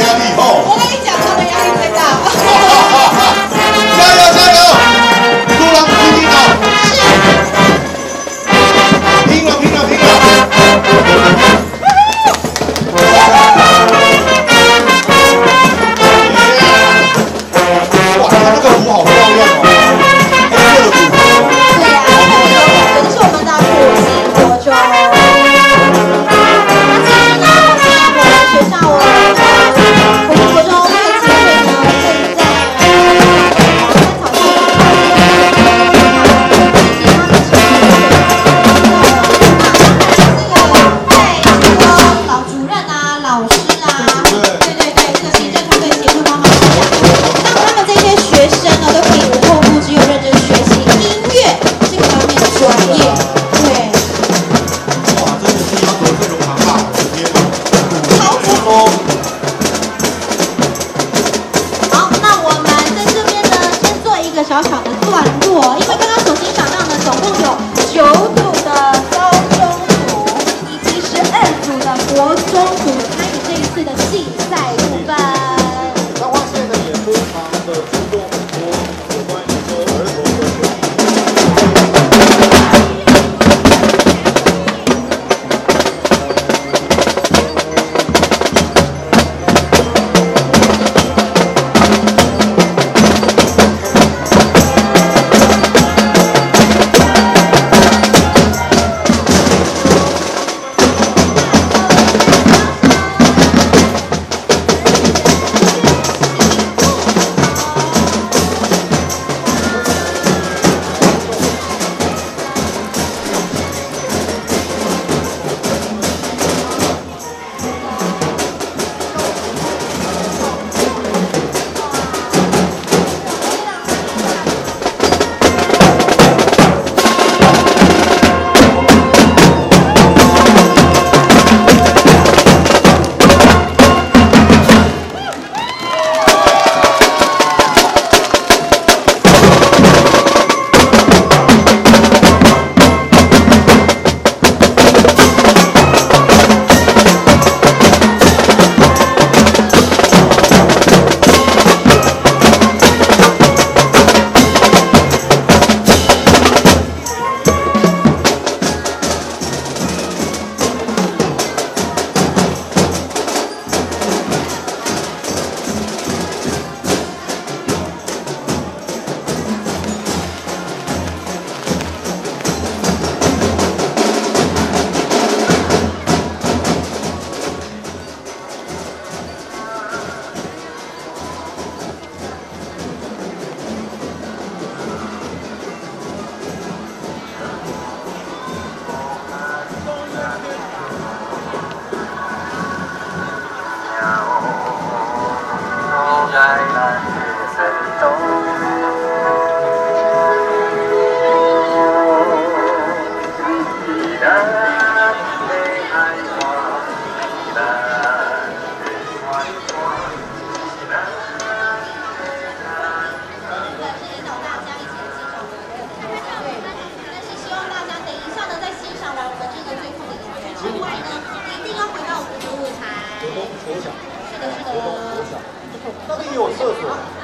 压力吼。 我跟你讲，他们压力最大。 加油加油！突然听到，拼了拼了拼了！哇，他那个舞好漂亮哦，黑色的舞。 对呀，这个是我们的普星国中。那其实呢，我们学校普星国中乐器队呢，正在草地上老主任啊、老师啊，对对对，这个行政团队协助帮忙一下，让他们这些学生呢都可以无后顾之忧，认真学习音乐这个方面的专业。对， 哇，真的是要得这种行啊！我的天哪， 超级好，那我们在这边呢，先做一个小小的段落，因为刚刚所欣赏到呢，总共有9组的高中组，以及12组的国中组参与这一次的竞赛部分。 彰化县呢也非常的注重很多有关于说儿童的权益。那边有厕所。